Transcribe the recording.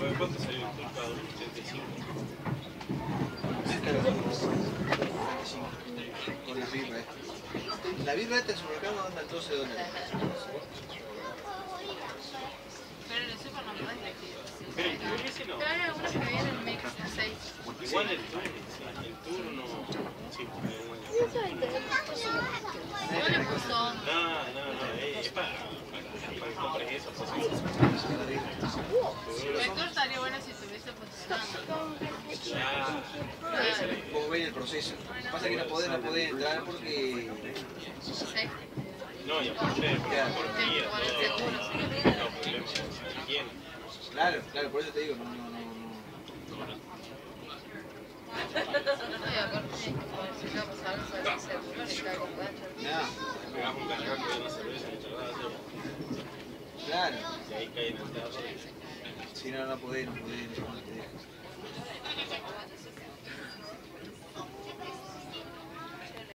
¿Cuánto salió el tour cada uno? 85. Con la birra esta. La birra esta en el supermercado anda en $12. Pero en el super no podés elegir. Pero el tour ese no. Pero hay algunas que vienen mix, no sé. Igual el tour no... Sí, No le puso... no, es para que compres eso. El tour estaría bueno si estuviese funcionando. Vos ves el proceso. Pasa que no podés entrar porque... Sí. No, y aparte, por día, todos los problemas que tiene. Claro, por eso te digo, no. No, y aparte si no pasa algo, sabes seguro le cae con gancho. Pegás un cargajo de una cerveza y charlas. Claro. Y ahí cae en el teatro. Si no podés, no te dejas.